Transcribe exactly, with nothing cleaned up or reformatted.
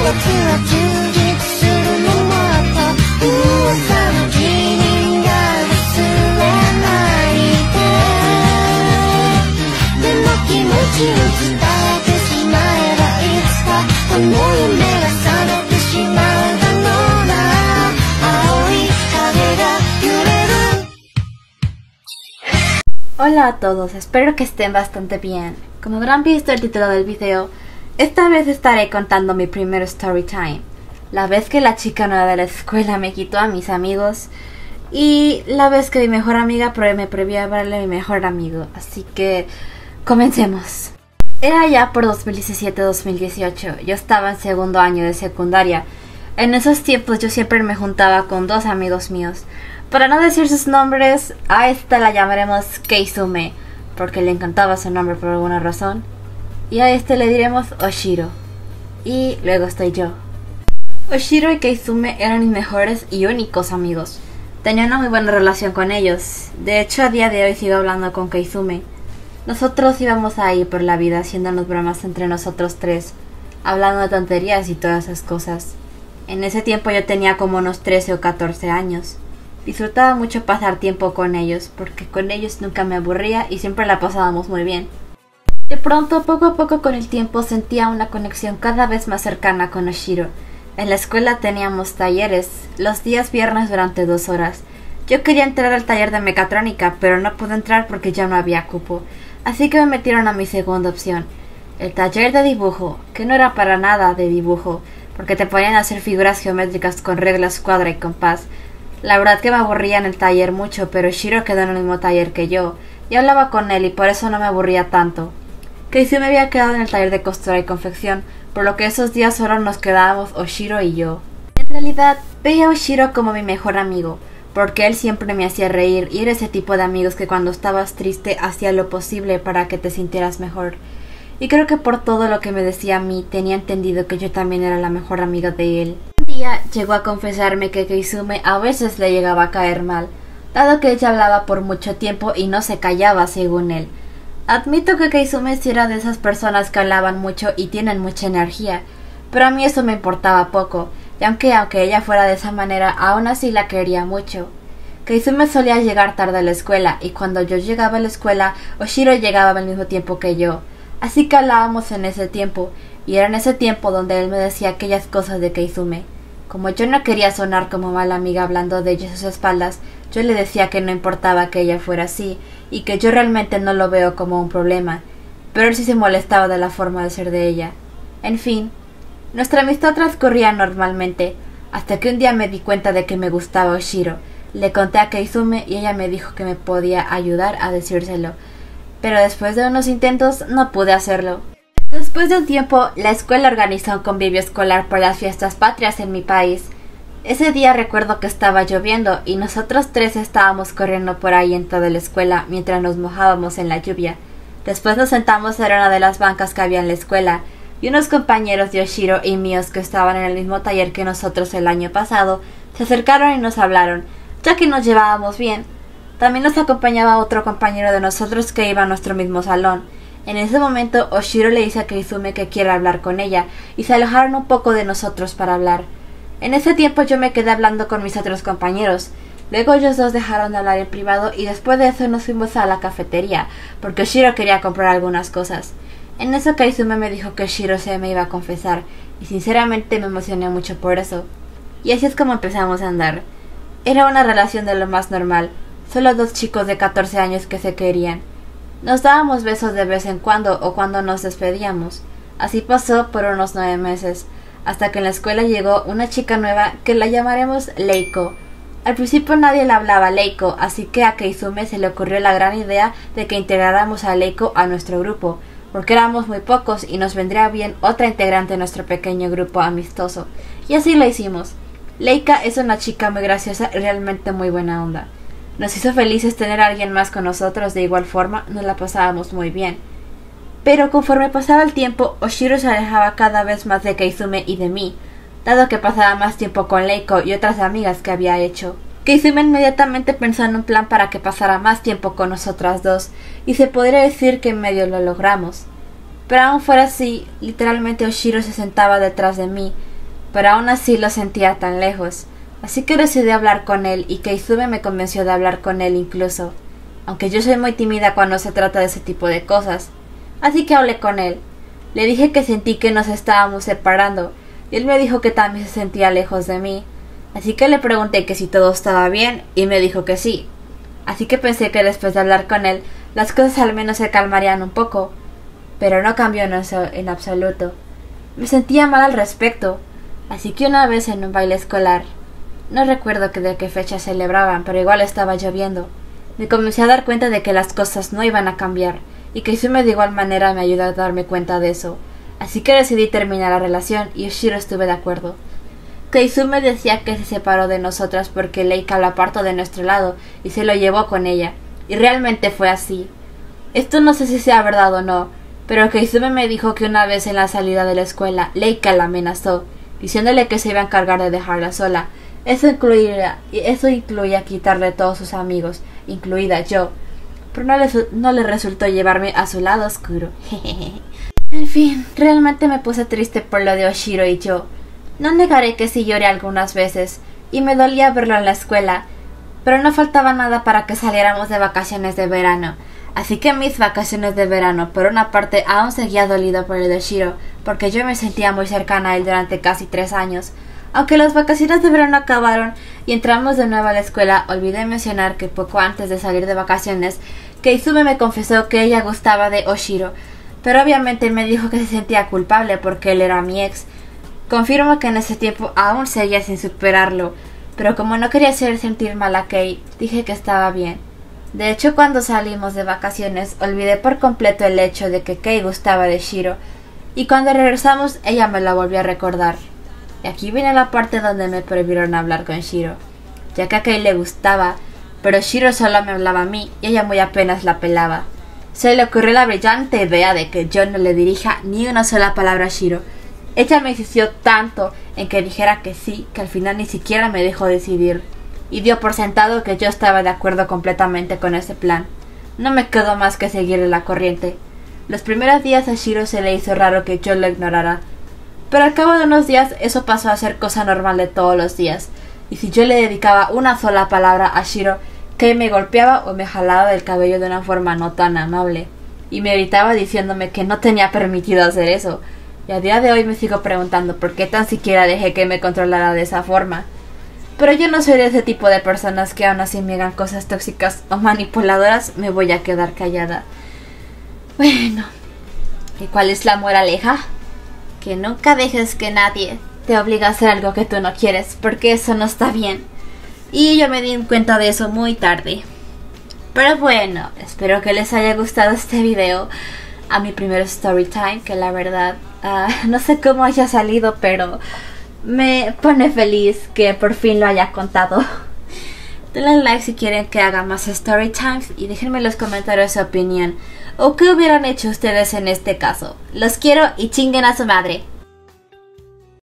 は充実するのもっと噂の君が忘れないででも気持ちを伝えてしまえばいつかこの夢が覚めてしまうだろうな青い影が揺れる。 Hola a todos, espero que estén bastante bien. Como habrán visto el título del video, esta vez estaré contando mi primer story time. La vez que la chica nueva de la escuela me quitó a mis amigos y la vez que mi mejor amiga me prohibió hablarle a mi mejor amigo. Así que comencemos. Era ya por dos mil diecisiete dos mil dieciocho, yo estaba en segundo año de secundaria. En esos tiempos yo siempre me juntaba con dos amigos míos. Para no decir sus nombres, a esta la llamaremos Keizume, porque le encantaba su nombre por alguna razón. Y a este le diremos Oshiro. Y luego estoy yo. Oshiro y Keizume eran mis mejores y únicos amigos. Tenía una muy buena relación con ellos. De hecho, a día de hoy sigo hablando con Keizume. Nosotros íbamos ahí por la vida haciéndonos bromas entre nosotros tres, hablando de tonterías y todas esas cosas. En ese tiempo yo tenía como unos trece o catorce años. Disfrutaba mucho pasar tiempo con ellos, porque con ellos nunca me aburría y siempre la pasábamos muy bien. De pronto, poco a poco con el tiempo, sentía una conexión cada vez más cercana con Oshiro. En la escuela teníamos talleres, los días viernes durante dos horas. Yo quería entrar al taller de mecatrónica, pero no pude entrar porque ya no había cupo. Así que me metieron a mi segunda opción, el taller de dibujo, que no era para nada de dibujo, porque te ponían a hacer figuras geométricas con reglas, cuadra y compás. La verdad que me aburría en el taller mucho, pero Oshiro quedó en el mismo taller que yo, y hablaba con él y por eso no me aburría tanto. Keizume había quedado en el taller de costura y confección, por lo que esos días solo nos quedábamos Oshiro y yo. En realidad, veía a Oshiro como mi mejor amigo, porque él siempre me hacía reír y era ese tipo de amigos que cuando estabas triste hacía lo posible para que te sintieras mejor. Y creo que por todo lo que me decía a mí, tenía entendido que yo también era la mejor amiga de él. Un día llegó a confesarme que Keizume a veces le llegaba a caer mal, dado que ella hablaba por mucho tiempo y no se callaba según él. Admito que Keizume sí era de esas personas que hablaban mucho y tienen mucha energía, pero a mí eso me importaba poco, y aunque, aunque ella fuera de esa manera, aún así la quería mucho. Keizume solía llegar tarde a la escuela, y cuando yo llegaba a la escuela, Oshiro llegaba al mismo tiempo que yo. Así que hablábamos en ese tiempo, y era en ese tiempo donde él me decía aquellas cosas de Keizume. Como yo no quería sonar como mala amiga hablando de ella a sus espaldas, yo le decía que no importaba que ella fuera así, y que yo realmente no lo veo como un problema, pero él sí se molestaba de la forma de ser de ella. En fin, nuestra amistad transcurría normalmente, hasta que un día me di cuenta de que me gustaba Oshiro. Le conté a Keizume y ella me dijo que me podía ayudar a decírselo, pero después de unos intentos no pude hacerlo. Después de un tiempo, la escuela organizó un convivio escolar por las fiestas patrias en mi país. Ese día recuerdo que estaba lloviendo y nosotros tres estábamos corriendo por ahí en toda la escuela mientras nos mojábamos en la lluvia. Después nos sentamos en una de las bancas que había en la escuela y unos compañeros de Oshiro y míos que estaban en el mismo taller que nosotros el año pasado se acercaron y nos hablaron, ya que nos llevábamos bien. También nos acompañaba otro compañero de nosotros que iba a nuestro mismo salón. En ese momento Oshiro le dice a Keizume que quiere hablar con ella y se alojaron un poco de nosotros para hablar. En ese tiempo yo me quedé hablando con mis otros compañeros. Luego ellos dos dejaron de hablar en privado y después de eso nos fuimos a la cafetería, porque Oshiro quería comprar algunas cosas. En eso Keizume me dijo que Oshiro se me iba a confesar, y sinceramente me emocioné mucho por eso. Y así es como empezamos a andar. Era una relación de lo más normal, solo dos chicos de catorce años que se querían. Nos dábamos besos de vez en cuando o cuando nos despedíamos. Así pasó por unos nueve meses, hasta que en la escuela llegó una chica nueva que la llamaremos Leiko. Al principio nadie le hablaba a Leiko, así que a Keizume se le ocurrió la gran idea de que integráramos a Leiko a nuestro grupo, porque éramos muy pocos y nos vendría bien otra integrante de nuestro pequeño grupo amistoso. Y así lo hicimos. Leika es una chica muy graciosa y realmente muy buena onda. Nos hizo felices tener a alguien más con nosotros, de igual forma nos la pasábamos muy bien. Pero conforme pasaba el tiempo, Oshiro se alejaba cada vez más de Keizume y de mí, dado que pasaba más tiempo con Leiko y otras amigas que había hecho. Keizume inmediatamente pensó en un plan para que pasara más tiempo con nosotras dos, y se podría decir que en medio lo logramos. Pero aún fuera así, literalmente Oshiro se sentaba detrás de mí, pero aún así lo sentía tan lejos. Así que decidí hablar con él y Keizube me convenció de hablar con él incluso, aunque yo soy muy tímida cuando se trata de ese tipo de cosas. Así que hablé con él. Le dije que sentí que nos estábamos separando y él me dijo que también se sentía lejos de mí. Así que le pregunté que si todo estaba bien y me dijo que sí. Así que pensé que después de hablar con él las cosas al menos se calmarían un poco, pero no cambió en, eso, en absoluto. Me sentía mal al respecto, así que una vez en un baile escolar, no recuerdo que de qué fecha celebraban, pero igual estaba lloviendo, me comencé a dar cuenta de que las cosas no iban a cambiar, y Keizube de igual manera me ayudó a darme cuenta de eso, así que decidí terminar la relación y Oshiro estuve de acuerdo. Keizube decía que se separó de nosotras porque Leika lo apartó de nuestro lado y se lo llevó con ella, y realmente fue así. Esto no sé si sea verdad o no, pero Keizube me dijo que una vez en la salida de la escuela, Leika la amenazó, diciéndole que se iba a encargar de dejarla sola. Eso incluía, eso incluía quitarle todos sus amigos, incluida yo, pero no le, no le resultó llevarme a su lado oscuro. En fin, realmente me puse triste por lo de Oshiro y yo. No negaré que sí lloré algunas veces, y me dolía verlo en la escuela, pero no faltaba nada para que saliéramos de vacaciones de verano. Así que mis vacaciones de verano, por una parte, aún seguía dolido por el de Oshiro, porque yo me sentía muy cercana a él durante casi tres años. Aunque las vacaciones de verano acabaron y entramos de nuevo a la escuela, olvidé mencionar que poco antes de salir de vacaciones, Keizube me confesó que ella gustaba de Oshiro, pero obviamente me dijo que se sentía culpable porque él era mi ex. Confirmo que en ese tiempo aún seguía sin superarlo, pero como no quería hacer sentir mal a Kei, dije que estaba bien. De hecho, cuando salimos de vacaciones, olvidé por completo el hecho de que Kei gustaba de Shiro, y cuando regresamos, ella me lo volvió a recordar. Y aquí viene la parte donde me prohibieron hablar con Shiro, ya que a Kei le gustaba, pero Shiro solo me hablaba a mí, y ella muy apenas la pelaba. Se le ocurrió la brillante idea de que yo no le dirija ni una sola palabra a Shiro. Ella me insistió tanto en que dijera que sí, que al final ni siquiera me dejó decidir, y dio por sentado que yo estaba de acuerdo completamente con ese plan. No me quedó más que seguirle la corriente. Los primeros días a Shiro se le hizo raro que yo lo ignorara, pero al cabo de unos días eso pasó a ser cosa normal de todos los días, y si yo le dedicaba una sola palabra a Shiro, Kei me golpeaba o me jalaba del cabello de una forma no tan amable, y me gritaba diciéndome que no tenía permitido hacer eso. Y a día de hoy me sigo preguntando por qué tan siquiera dejé que me controlara de esa forma. Pero yo no soy de ese tipo de personas que aún así me hagan cosas tóxicas o manipuladoras, me voy a quedar callada. Bueno, ¿y cuál es la moraleja? Que nunca dejes que nadie te obligue a hacer algo que tú no quieres, porque eso no está bien. Y yo me di cuenta de eso muy tarde. Pero bueno, espero que les haya gustado este video. A mi primer story time, que la verdad uh, no sé cómo haya salido, pero me pone feliz que por fin lo haya contado. Denle like si quieren que haga más story times y déjenme en los comentarios su opinión o qué hubieran hecho ustedes en este caso. Los quiero y chinguen a su madre.